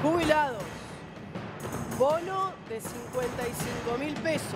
Jubilados, bono de 55.000 pesos.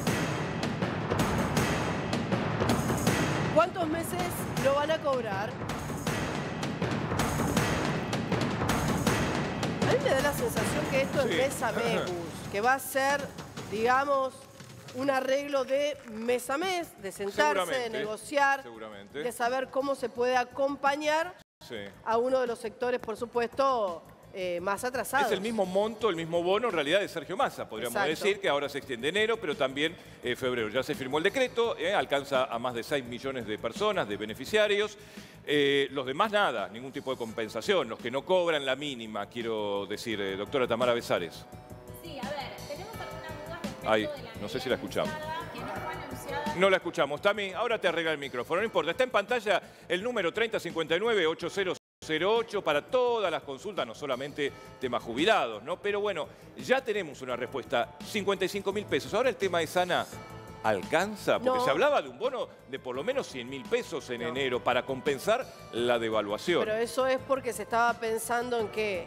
¿Cuántos meses lo van a cobrar? A mí me da la sensación que esto es mes a mes, Gus, que va a ser, digamos, un arreglo de mes a mes, de sentarse, de negociar, de saber cómo se puede acompañar a uno de los sectores, por supuesto, más atrasados. Es el mismo monto, el mismo bono en realidad de Sergio Massa, podríamos decir, que ahora se extiende enero, pero también febrero. Ya se firmó el decreto, alcanza a más de 6 millones de personas, de beneficiarios. Los demás nada, ningún tipo de compensación. Los que no cobran la mínima, quiero decir, doctora Tamara Besares. Sí, a ver, tenemos algunas dudas respecto de la no sé si la escuchamos. que no fue anunciada. No la escuchamos. Tami, ahora te arregla el micrófono, no importa. Está en pantalla el número 3059-8008 para todas las consultas, no solamente temas jubilados, ¿no? Pero bueno, ya tenemos una respuesta, 55.000 pesos. Ahora el tema es, Ana, ¿alcanza? Porque se hablaba de un bono de por lo menos 100.000 pesos en enero para compensar la devaluación. Pero eso es porque se estaba pensando en que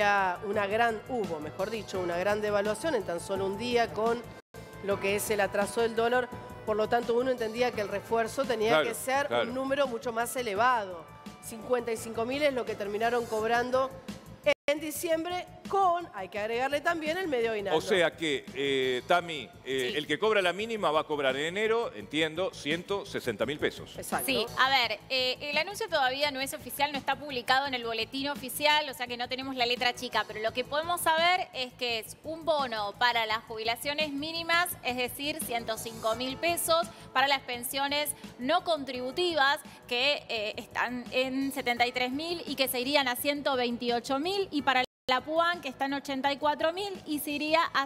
hubo, mejor dicho, una gran devaluación en tan solo un día con lo que es el atraso del dólar. Por lo tanto, uno entendía que el refuerzo tenía que ser un número mucho más elevado. 55.000 es lo que terminaron cobrando en diciembre con, hay que agregarle también, el medio aguinaldo. O sea que, Tami, el que cobra la mínima va a cobrar en enero, entiendo, 160.000 pesos. Exacto. Sí, a ver, el anuncio todavía no es oficial, no está publicado en el boletín oficial, o sea que no tenemos la letra chica, pero lo que podemos saber es que es un bono para las jubilaciones mínimas, es decir, 105.000 pesos, para las pensiones no contributivas, que están en 73.000 y que se irían a 128.000, y para la PUAN, que está en 84.000 y se iría a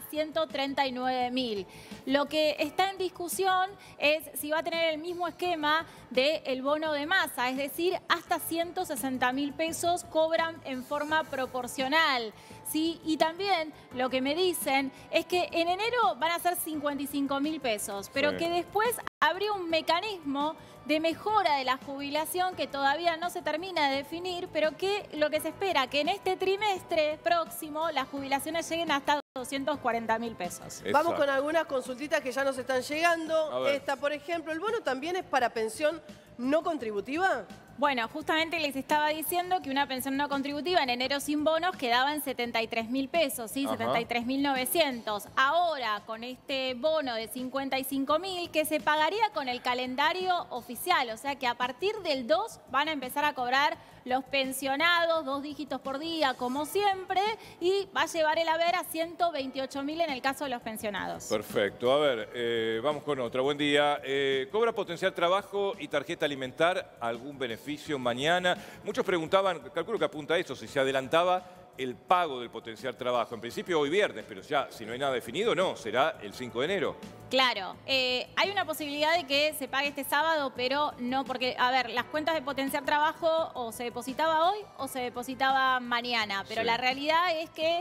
139.000. Lo que está en discusión es si va a tener el mismo esquema del bono de Massa, es decir, hasta 160.000 pesos cobran en forma proporcional. ¿Sí? Y también lo que me dicen es que en enero van a ser 55.000 pesos, pero que después habría un mecanismo de mejora de la jubilación que todavía no se termina de definir, pero que lo que se espera que en este trimestre próximo las jubilaciones lleguen hasta 240.000 pesos. Vamos con algunas consultitas que ya nos están llegando. Esta, por ejemplo, ¿el bono también es para pensión no contributiva? Bueno, justamente les estaba diciendo que una pensión no contributiva en enero sin bonos quedaba en 73.000 pesos, ¿sí? 73.900. Ahora, con este bono de 55.000, que se pagaría con el calendario oficial, o sea que a partir del 2 van a empezar a cobrar los pensionados, 2 dígitos por día, como siempre, y va a llevar el haber a 128.000 en el caso de los pensionados. Perfecto. A ver, vamos con otra. Buen día. ¿Cobra potencial trabajo y tarjeta alimentar algún beneficio mañana? Muchos preguntaban, calculo que apunta a eso, si se adelantaba el pago del potencial trabajo. En principio hoy viernes, pero ya si no hay nada definido, no, será el 5 de enero. Claro, hay una posibilidad de que se pague este sábado, pero no porque, a ver, las cuentas de potenciar trabajo o se depositaba hoy o se depositaba mañana, pero la realidad es que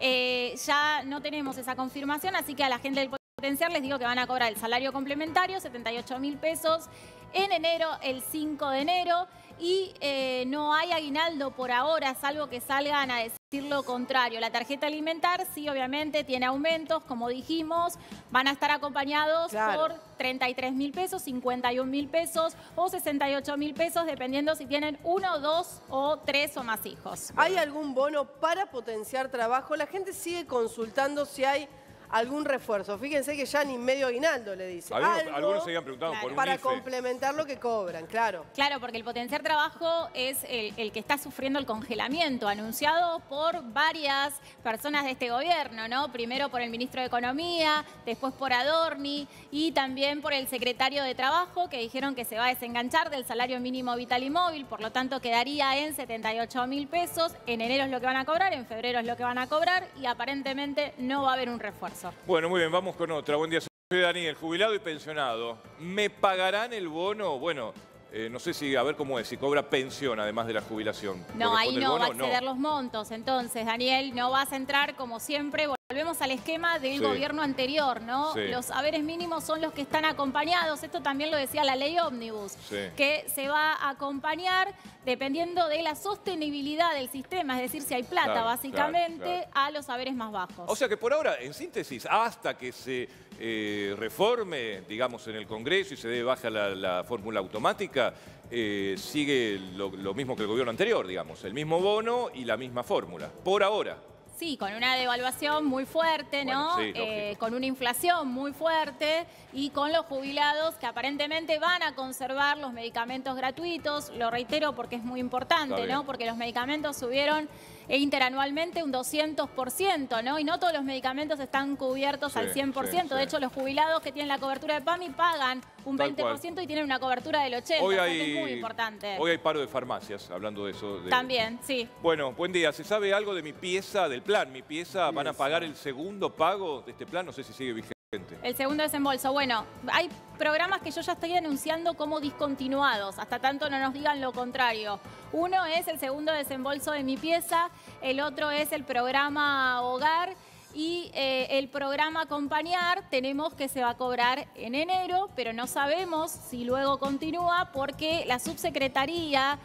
ya no tenemos esa confirmación, así que a la gente del potenciar les digo que van a cobrar el salario complementario, 78.000 pesos, en enero, el 5 de enero, y no hay aguinaldo por ahora, salvo que salgan a decir lo contrario. La tarjeta alimentar sí, obviamente, tiene aumentos, como dijimos, van a estar acompañados por 33.000 pesos, 51.000 pesos o 68.000 pesos, dependiendo si tienen 1, 2 o 3 o más hijos. ¿Hay algún bono para potenciar trabajo? La gente sigue consultando si hay algún refuerzo. Fíjense que ya ni medio aguinaldo le dice. Algunos se habían preguntado por un para IFE. complementar lo que cobran, claro. Claro, porque el potenciar trabajo es el que está sufriendo el congelamiento, anunciado por varias personas de este gobierno, ¿no? Primero por el ministro de Economía, después por Adorni y también por el secretario de Trabajo, que dijeron que se va a desenganchar del salario mínimo vital y móvil, por lo tanto quedaría en 78.000 pesos. En enero es lo que van a cobrar, en febrero es lo que van a cobrar y aparentemente no va a haber un refuerzo. Bueno, muy bien, vamos con otra. Buen día, soy Daniel, jubilado y pensionado. ¿Me pagarán el bono? Bueno, no sé si, a ver cómo es, si cobra pensión además de la jubilación. No, ahí no va a exceder los montos. Entonces, Daniel, no vas a entrar como siempre. volvemos al esquema del Sí. gobierno anterior, ¿no? Sí. Los haberes mínimos son los que están acompañados. Esto también lo decía la ley Ómnibus, Sí. que se va a acompañar dependiendo de la sostenibilidad del sistema, es decir, si hay plata, Claro, básicamente, claro. a los haberes más bajos. O sea que por ahora, en síntesis, hasta que se reforme, digamos, en el Congreso y se dé baja la fórmula automática, sigue lo mismo que el gobierno anterior, digamos, el mismo bono y la misma fórmula, por ahora. Sí, con una devaluación muy fuerte, ¿no? Bueno, sí, lógico. Con una inflación muy fuerte y con los jubilados que aparentemente van a conservar los medicamentos gratuitos. Lo reitero porque es muy importante, Está bien. ¿no? Porque los medicamentos subieron interanualmente un 200%, ¿no? Y no todos los medicamentos están cubiertos Sí, al 100%. sí, sí. De hecho, los jubilados que tienen la cobertura de PAMI pagan un Tal 20% y tienen una cobertura del 80%. Hoy o sea que es muy importante. Hoy hay paro de farmacias, hablando de eso. También, sí. Bueno, buen día. ¿Se sabe algo de Mi Pieza, del plan Mi Pieza? ¿Van a pagar el segundo pago de este plan? No sé si sigue vigente. El segundo desembolso. Bueno, hay programas que yo ya estoy anunciando como discontinuados, hasta tanto no nos digan lo contrario. Uno es el segundo desembolso de Mi Pieza, el otro es el programa Hogar y el programa Acompañar tenemos que se va a cobrar en enero, pero no sabemos si luego continúa porque la subsecretaría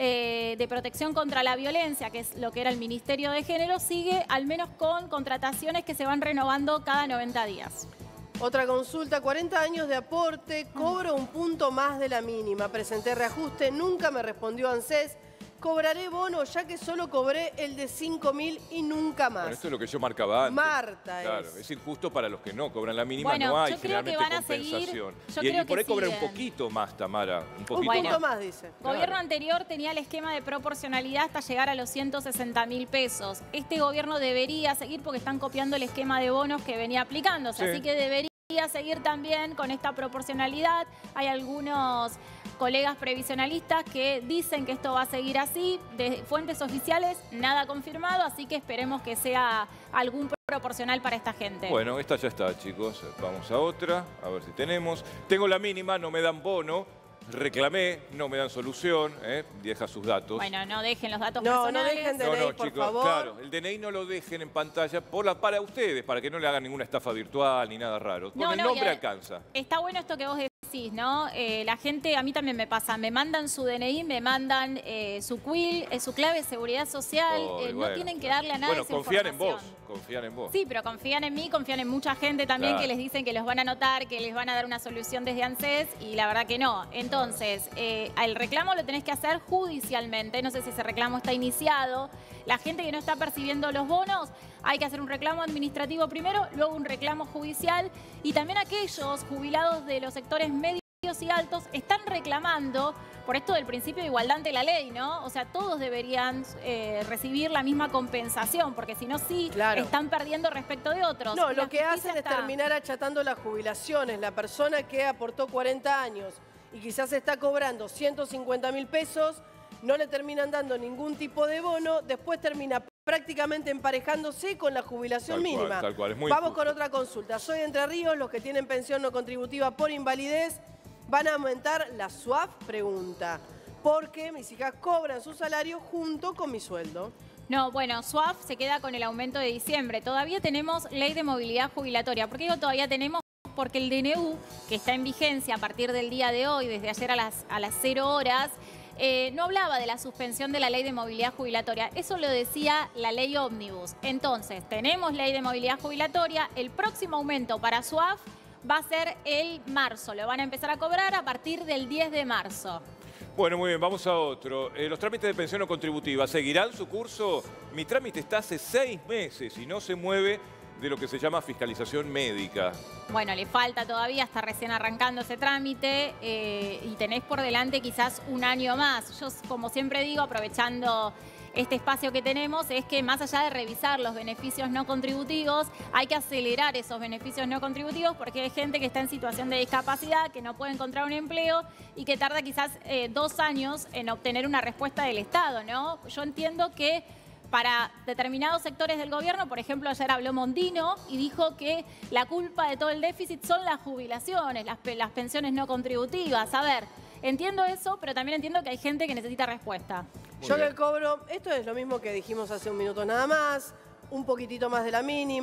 de Protección contra la Violencia, que es lo que era el Ministerio de Género, sigue al menos con contrataciones que se van renovando cada 90 días. Otra consulta, 40 años de aporte, cobro un punto más de la mínima. Presenté reajuste, nunca me respondió ANSES. Cobraré bono ya que solo cobré el de 5.000 y nunca más. Bueno, esto es lo que yo marcaba antes. Marta Claro, es. es injusto para los que no cobran la mínima, Bueno, no hay yo creo que generalmente van a seguir, compensación. yo Y creo por que ahí cobran un siguen. poquito más, Tamara, un poquito Un punto más. más, dice. Gobierno Claro. anterior tenía el esquema de proporcionalidad hasta llegar a los 160.000 pesos. Este gobierno debería seguir porque están copiando el esquema de bonos que venía aplicándose. Sí. Así que debería seguir también con esta proporcionalidad. Hay algunos colegas previsionalistas que dicen que esto va a seguir así. De fuentes oficiales, nada confirmado, así que esperemos que sea algún proporcional para esta gente. Bueno, esta ya está, chicos. Vamos a otra, a ver si tenemos. Tengo la mínima, no me dan bono. Reclamé, no me dan solución. Deja sus datos. Bueno, no dejen los datos No, personales. no dejen de- No, DNI, no, por chicos, favor. claro, el DNI no lo dejen en pantalla para ustedes, para que no le hagan ninguna estafa virtual ni nada raro. Con No, el no, nombre y alcanza. Está bueno esto que vos decís, ¿no? La gente, a mí también me pasa, me mandan su DNI, me mandan su CUIL, su clave de seguridad social, Ay, no bueno, tienen que darle a nadie Bueno, esa confían en vos, información. confían en vos. Sí, pero confían en mí, confían en mucha gente también Claro. que les dicen que los van a anotar, que les van a dar una solución desde ANSES y la verdad que no. Entonces, el reclamo lo tenés que hacer judicialmente, no sé si ese reclamo está iniciado. La gente que no está percibiendo los bonos, hay que hacer un reclamo administrativo primero, luego un reclamo judicial y también aquellos jubilados de los sectores medios y altos están reclamando por esto del principio de igualdad ante la ley, ¿no? O sea, todos deberían recibir la misma compensación, porque si no, sí, Claro. están perdiendo respecto de otros. No, Y la lo que justicia hacen es está- terminar achatando las jubilaciones. La persona que aportó 40 años y quizás está cobrando 150.000 pesos, no le terminan dando ningún tipo de bono, después termina prácticamente emparejándose con la jubilación Tal cual, mínima. tal cual, es muy Vamos injusto. con otra consulta. Soy de Entre Ríos, los que tienen pensión no contributiva por invalidez, ¿van a aumentar la SUAF? Pregunta. Porque mis hijas cobran su salario junto con mi sueldo. No, bueno, SUAF se queda con el aumento de diciembre. Todavía tenemos ley de movilidad jubilatoria. ¿Por qué digo todavía tenemos? Porque el DNU, que está en vigencia a partir del día de hoy, desde ayer a las 0 horas, no hablaba de la suspensión de la ley de movilidad jubilatoria. Eso lo decía la ley Ómnibus. Entonces, tenemos ley de movilidad jubilatoria. El próximo aumento para SUAF va a ser el marzo. Lo van a empezar a cobrar a partir del 10 de marzo. Bueno, muy bien, vamos a otro. Los trámites de pensión no contributiva, ¿seguirán su curso? Mi trámite está hace 6 meses y no se mueve de lo que se llama fiscalización médica. Bueno, le falta todavía, está recién arrancando ese trámite y tenés por delante quizás un año más. Yo, como siempre digo, aprovechando este espacio que tenemos, es que más allá de revisar los beneficios no contributivos, hay que acelerar esos beneficios no contributivos porque hay gente que está en situación de discapacidad, que no puede encontrar un empleo y que tarda quizás 2 años en obtener una respuesta del Estado, ¿no? Yo entiendo que para determinados sectores del gobierno, por ejemplo, ayer habló Mondino y dijo que la culpa de todo el déficit son las jubilaciones, las pensiones no contributivas. A ver, entiendo eso, pero también entiendo que hay gente que necesita respuesta. Muy Yo bien. que cobro, esto es lo mismo que dijimos hace un minuto nada más, un poquitito más de la mínima,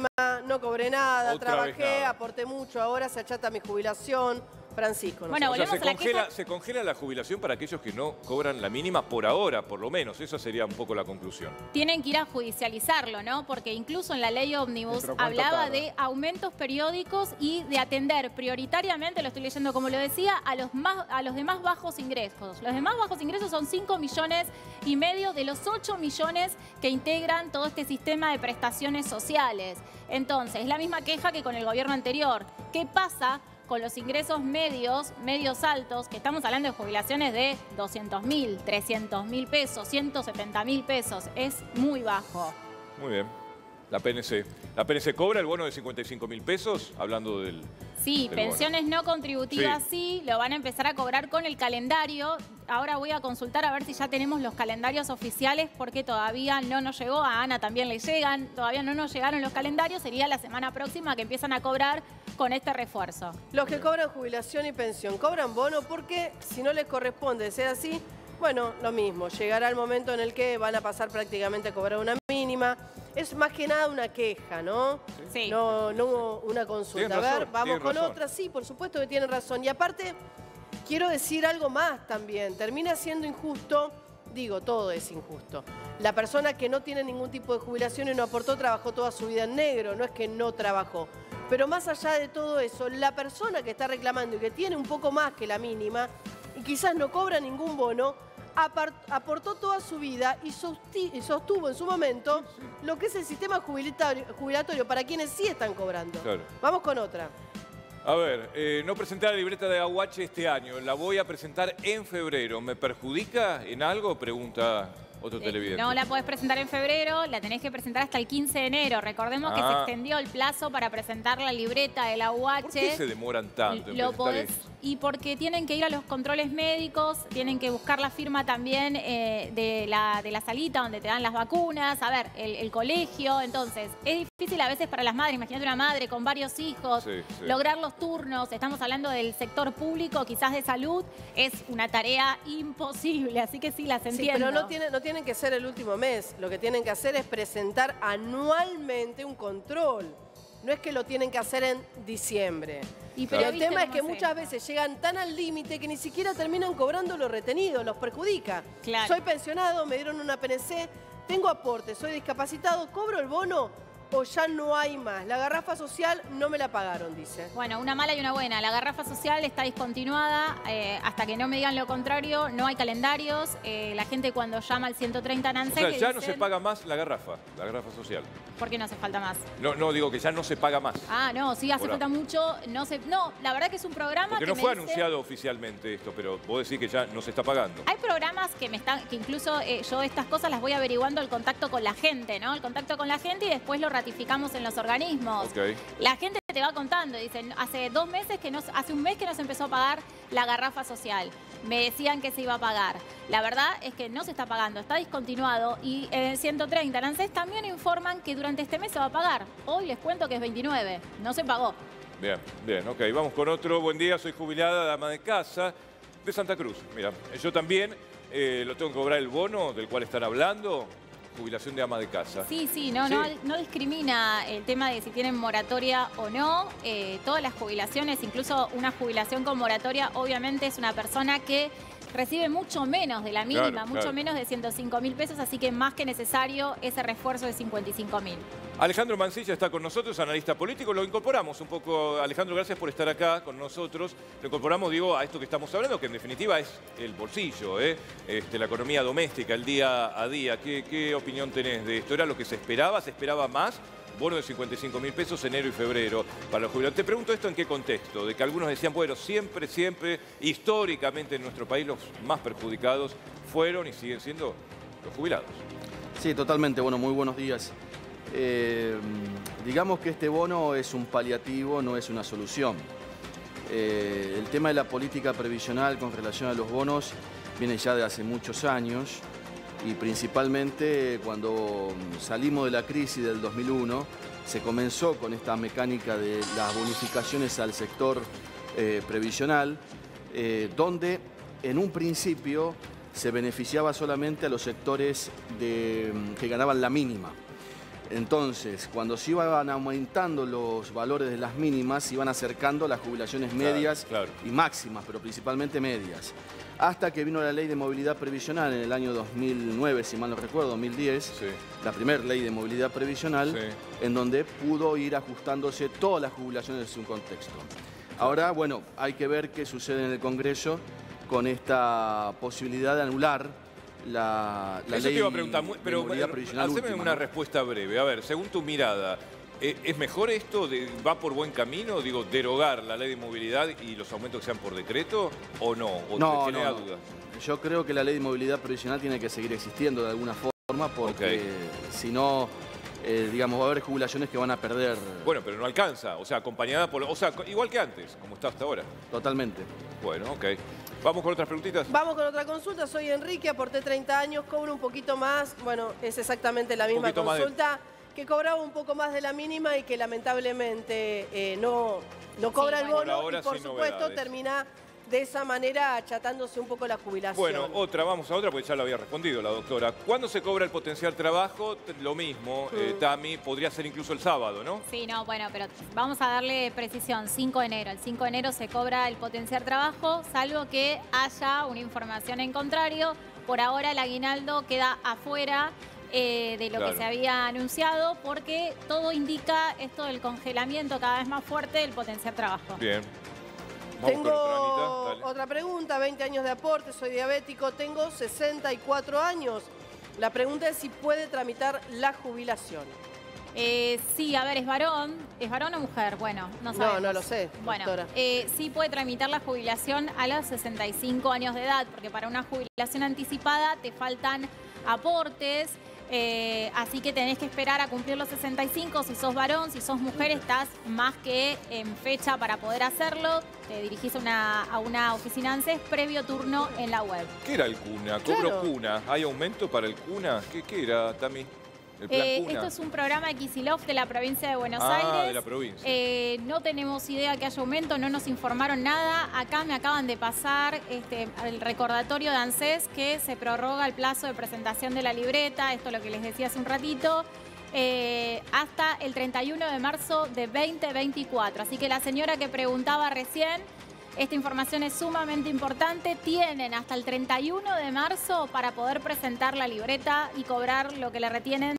no cobré nada, Otra vez trabajé, nada. aporté mucho, ahora se achata mi jubilación. Francisco, no Bueno, sé. O sea, volvemos a la queja. se congela la jubilación para aquellos que no cobran la mínima por ahora, por lo menos. Esa sería un poco la conclusión. Tienen que ir a judicializarlo, ¿no? Porque incluso en la ley ómnibus Pero ¿cuánto hablaba tarda? de aumentos periódicos y de atender prioritariamente, lo estoy leyendo como lo decía, a los demás bajos ingresos. Los demás bajos ingresos son 5,5 millones de los 8 millones que integran todo este sistema de prestaciones sociales. Entonces, es la misma queja que con el gobierno anterior. ¿Qué pasa con los ingresos medios altos, que estamos hablando de jubilaciones de 200.000, 300.000 pesos, 170.000 pesos? Es muy bajo. Muy bien. La PNC. ¿La PNC cobra el bono de 55.000 pesos? Hablando del... Sí, del pensiones no contributivas Sí. sí, lo van a empezar a cobrar con el calendario. Ahora voy a consultar a ver si ya tenemos los calendarios oficiales, porque todavía no nos llegó, a Ana también le llegan, todavía no nos llegaron los calendarios, sería la semana próxima que empiezan a cobrar con este refuerzo. Los que cobran jubilación y pensión, ¿cobran bono? Porque si no les corresponde ser así, bueno, lo mismo. Llegará el momento en el que van a pasar prácticamente a cobrar una mínima. Es más que nada una queja, ¿no? Sí. No una consulta. Tienes A ver, razón, vamos tienes con razón. otra. Sí, por supuesto que tienen razón. Y aparte, quiero decir algo más también. Termina siendo injusto. Digo, todo es injusto. La persona que no tiene ningún tipo de jubilación y no aportó, trabajó toda su vida en negro. No es que no trabajó. Pero más allá de todo eso, la persona que está reclamando y que tiene un poco más que la mínima y quizás no cobra ningún bono, aportó toda su vida y sostuvo en su momento lo que es el sistema jubilatorio para quienes sí están cobrando. Claro. Vamos con otra. A ver, no presenté la libreta de Aguache este año. La voy a presentar en febrero. ¿Me perjudica en algo? Pregunta otro televidente. No la podés presentar en febrero, la tenés que presentar hasta el 15 de enero. Recordemos que se extendió el plazo para presentar la libreta del AUH. ¿Por qué se demoran tanto en Lo presentar podés, esto? y porque tienen que ir a los controles médicos, tienen que buscar la firma también de la salita donde te dan las vacunas, a ver, el colegio. Entonces, es difícil a veces para las madres, imagínate una madre con varios hijos, Sí, sí. lograr los turnos, estamos hablando del sector público, quizás de salud, es una tarea imposible, así que sí, las Sí, entiendo. pero no tienen que ser el último mes. Lo que tienen que hacer es presentar anualmente un control. No es que lo tienen que hacer en diciembre. Y Y pero el viste tema es cómo que es muchas esto. veces llegan tan al límite que ni siquiera terminan cobrando lo retenido, los perjudica. Claro. Soy pensionado, me dieron una PNC, tengo aporte, soy discapacitado, ¿cobro el bono o ya no hay más? La garrafa social no me la pagaron, dice. Bueno, una mala y una buena. La garrafa social está discontinuada hasta que no me digan lo contrario. No hay calendarios. La gente cuando llama al 130 en O ANSES sea, le ya no dicen, se paga más la garrafa social. ¿por qué no hace falta más? No, digo que ya no se paga más. Ah, no, sí, hace Por falta mucho. No, la verdad que es un programa Porque que no me fue dice- anunciado oficialmente esto, pero vos decís que ya no se está pagando. Hay programas que que incluso yo estas cosas las voy averiguando el contacto con la gente, ¿no? El contacto con la gente y después lo ratificamos en los organismos. Ok. La gente te va contando, dicen, hace 2 meses hace un mes que no se empezó a pagar la garrafa social. Me decían que se iba a pagar. La verdad es que no se está pagando, está discontinuado y en el 130 en ANSES también informan que durante este mes se va a pagar. Hoy les cuento que es 29, no se pagó. Bien, ok. Vamos con otro. Buen día, soy jubilada, dama de casa, de Santa Cruz. Mira, yo también lo tengo que cobrar el bono del cual están hablando. Jubilación de ama de casa. Sí, no discrimina el tema de si tienen moratoria o no. Todas las jubilaciones, incluso una jubilación con moratoria, obviamente es una persona que recibe mucho menos de la mínima, Claro, mucho claro. menos de 105.000 pesos, así que más que necesario ese refuerzo de 55.000. Alejandro Mancilla está con nosotros, analista político. Lo incorporamos un poco. Alejandro, gracias por estar acá con nosotros. Lo incorporamos, digo, a esto que estamos hablando, que en definitiva es el bolsillo, la economía doméstica, el día a día. ¿Qué opinión tenés de esto? ¿Era lo que se esperaba? ¿Se esperaba más? Bono de 55.000 pesos enero y febrero para los jubilados. Te pregunto esto en qué contexto, de que algunos decían, bueno, siempre, históricamente en nuestro país los más perjudicados fueron y siguen siendo los jubilados. Sí, totalmente. Bueno, muy buenos días. Digamos que este bono es un paliativo, no es una solución. El tema de la política previsional con relación a los bonos viene ya de hace muchos años y principalmente cuando salimos de la crisis del 2001 se comenzó con esta mecánica de las bonificaciones al sector previsional, donde en un principio se beneficiaba solamente a los sectores que ganaban la mínima. Entonces, cuando se iban aumentando los valores de las mínimas, se iban acercando las jubilaciones medias y máximas, pero principalmente medias. Hasta que vino la ley de movilidad previsional en el año 2009, si mal no recuerdo, 2010, la primera ley de movilidad previsional, en donde pudo ir ajustándose todas las jubilaciones en su contexto. Ahora, bueno, hay que ver qué sucede en el Congreso con esta posibilidad de anular la ley te iba a preguntar, pero movilidad previsional haceme última, una ¿no? respuesta breve. A ver, según tu mirada, ¿es mejor esto? ¿Va por buen camino? Digo, derogar la ley de movilidad y los aumentos que sean por decreto, ¿o no? ¿O te genera dudas? Yo creo que la ley de movilidad previsional tiene que seguir existiendo de alguna forma, porque si no, digamos, va a haber jubilaciones que van a perder. Bueno, pero no alcanza, o sea, acompañada por... O sea, igual que antes, como está hasta ahora. Totalmente. Bueno, ok. ¿Vamos con otras preguntitas? Vamos con otra consulta. Soy Enrique, aporté 30 años, cobro un poquito más. Bueno, es exactamente la misma consulta. Que cobraba un poco más de la mínima y que lamentablemente no cobra el bono ahora, y por supuesto termina de esa manera achatándose un poco la jubilación. Bueno, vamos a otra porque ya lo había respondido la doctora. ¿Cuándo se cobra el potencial trabajo? Lo mismo, Tami, podría ser incluso el sábado, ¿no? Sí, no, bueno, pero vamos a darle precisión, 5 de enero. El 5 de enero se cobra el potencial trabajo, salvo que haya una información en contrario. Por ahora el aguinaldo queda afuera de lo que se había anunciado, porque todo indica esto del congelamiento cada vez más fuerte del potencial trabajo. Bien. Tengo otra pregunta, 20 años de aporte, soy diabético, tengo 64 años. La pregunta es si puede tramitar la jubilación. Sí, a ver, ¿es varón o mujer? Bueno, no sabemos. No lo sé, bueno, doctora. Sí puede tramitar la jubilación a los 65 años de edad, porque para una jubilación anticipada te faltan aportes. Así que tenés que esperar a cumplir los 65. Si sos varón, si sos mujer, estás más que en fecha para poder hacerlo. Te dirigís a una oficina ANSES previo turno en la web. ¿Qué era el CUNA? ¿Cobro CUNA? ¿Hay aumento para el CUNA? ¿Qué era, Tami? El plan CUNA. Esto es un programa de Kicillof de la provincia de Buenos Aires. De la provincia. No tenemos idea que haya aumento, no nos informaron nada. Acá me acaban de pasar el recordatorio de ANSES que se prorroga el plazo de presentación de la libreta, esto es lo que les decía hace un ratito, hasta el 31 de marzo de 2024. Así que la señora que preguntaba recién, esta información es sumamente importante. Tienen hasta el 31 de marzo para poder presentar la libreta y cobrar lo que le retienen